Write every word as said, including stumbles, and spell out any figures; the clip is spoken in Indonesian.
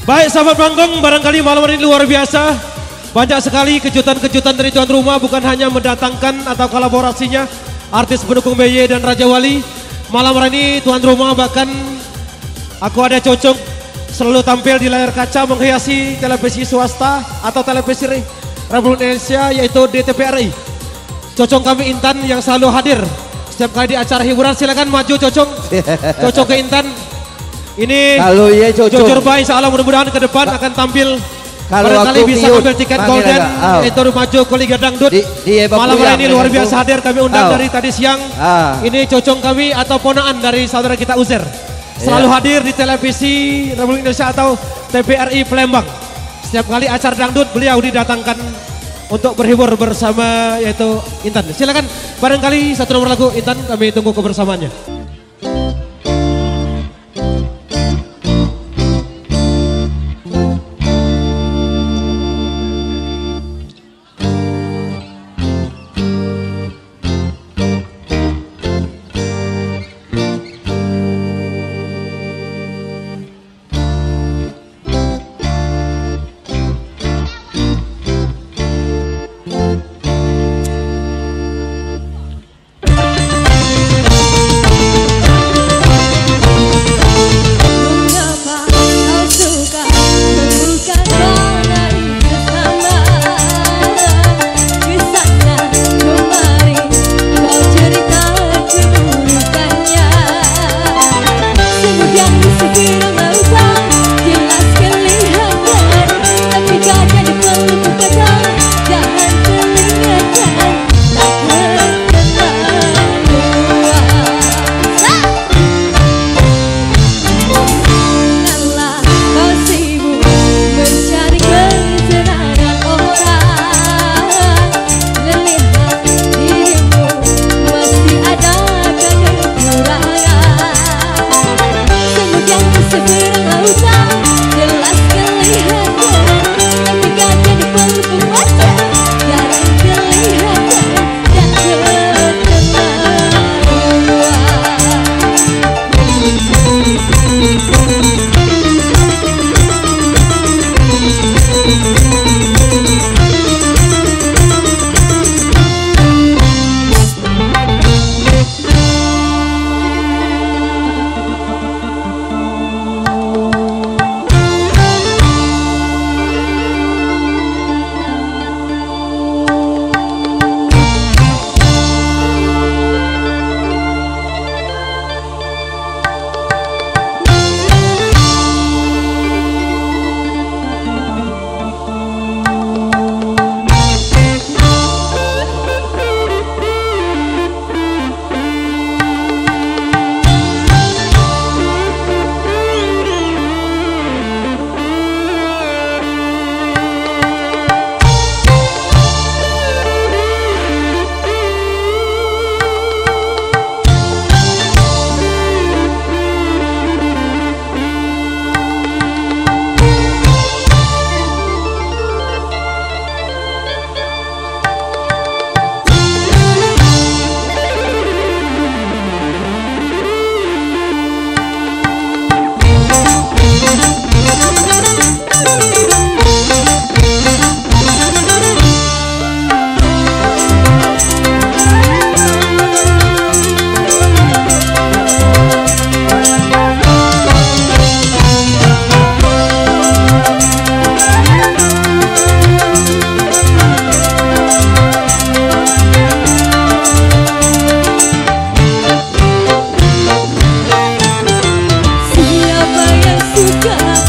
Baik sahabat Bangkong, barangkali malam ini luar biasa. Banyak sekali kejutan-kejutan dari tuan rumah, bukan hanya mendatangkan atau kolaborasinya artis pendukung B Y dan Raja Wali. Malam hari ini tuan rumah bahkan aku ada cocok selalu tampil di layar kaca menghiasi televisi swasta atau televisi Republik Indonesia, yaitu D T P R I. Cocok kami Intan yang selalu hadir setiap kali di acara hiburan. Silakan maju Cocok. Cocok ke Intan. Ini kalau ya jujur baik, insya Allah mudah-mudahan ke depan akan tampil. Kalau barangkali aku bisa piut, ambil tiket golden oh. itu maju ke Liga Dangdut. Di, di malam hari ini luar biasa hadir, kami undang oh. dari tadi siang. Ah. Ini Cocong kami atau ponaan dari saudara kita Uzer. Selalu yeah. hadir di televisi Republik Indonesia atau T V R I Palembang. Setiap kali acara dangdut beliau didatangkan untuk berhibur bersama yaitu Intan. Silakan barangkali satu nomor lagu Intan, kami tunggu kebersamaannya. Siapa yang suka